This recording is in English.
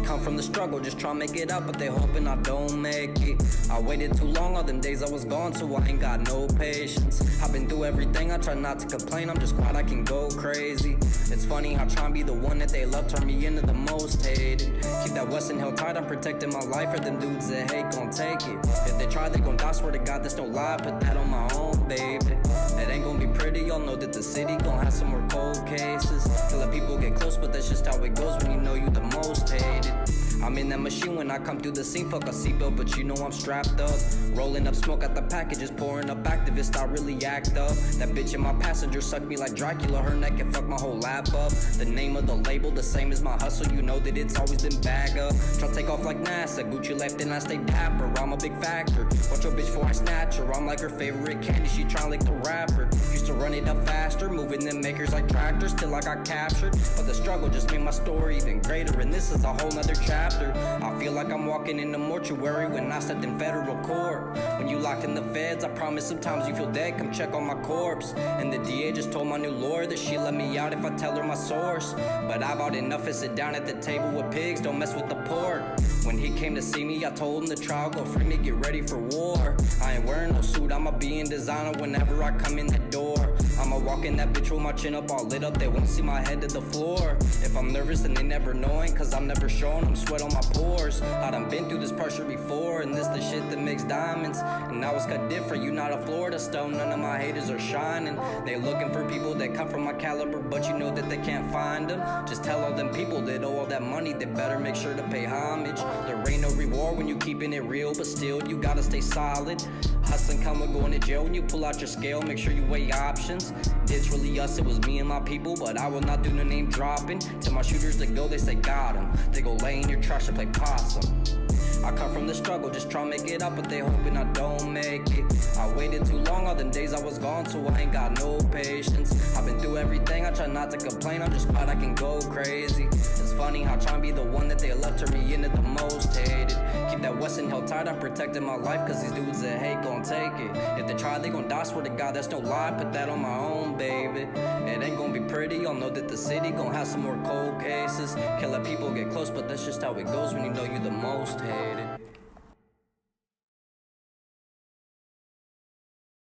come from the struggle, just tryna make it up, but they hoping I don't make it. I waited too long, all them days I was gone, so I ain't got no patience. I've been through everything, I try not to complain, I'm just glad I can go crazy. It's funny how trying to be the one that they love turned me into the most hated. Keep that Wesson held tight, I'm protecting my life, or them dudes that hate gon' take it. If they try, they gon' die, swear to God, that's no lie, put that on my own, baby. It ain't gon' be pretty, y'all know that the city gon' have some more cold cases. To let people get close, but that's just how it goes when you know you the most hated. I'm in that machine when I come through the scene, fuck a seatbelt, but you know I'm strapped up. Rolling up smoke at the packages, pouring up activists, I really act up. That bitch in my passenger sucked me like Dracula, her neck and fucked my whole lap up. The name of the label, the same as my hustle, you know that it's always been bag up. Try to take off like NASA, Gucci left and I stay dapper, I'm a big factor. Watch your bitch before I snatch her, I'm like her favorite candy, she tryna lick the rapper. Used to run it up faster, moving them makers like tractors, till I got captured. But the struggle just made my story even greater, and this is a whole nother chapter. I feel like I'm walking in the mortuary when I stepped in federal court. When you locked in the feds, I promise sometimes you feel dead, come check on my corpse. And the DA just told my new lawyer that she let me out if I tell her my source. But I bought enough to sit down at the table with pigs, don't mess with the pork. When he came to see me, I told him the trial go free me, get ready for war. I ain't wearing no suit, I'ma be in designer whenever I come in that door. I'ma walk in that bitch with my chin up all lit up, they won't see my head to the floor. If I'm nervous then they never knowing, cause I'm never showing them sweat on my pores. I done been through this pressure before, and this the shit that makes diamonds. And I was cut different, you not a Florida stone, none of my haters are shining. They looking for people that come from my caliber, but you know that they can't find them. Just tell all them people that owe all that money, they better make sure to pay homage. There ain't no reward when you keeping it real, but still you gotta stay solid. Hustling come with going to jail, when you pull out your scale, make sure you weigh options. It's really us, it was me and my people, but I will not do no name dropping. Tell my shooters to go, they say got 'em. They go lay in your trash to play possum. I come from the struggle, just tryna make it up, but they hoping I don't make it. I waited too long, all them days I was gone, so I ain't got no patience. I've been through everything, I try not to complain, I'm just glad I can go crazy. It's funny how trying to be the one that they left turned me into the most hated. Keep that Wesson held tight, I'm protecting my life, cause these dudes that hate gon' take it. If they try, they gon' die, swear to God, that's no lie, put that on my own, baby. It ain't gon' be pretty, y'all know that the city gon' have some more cold cases. Can't let people get close, but that's just how it goes when you know you're the most hated.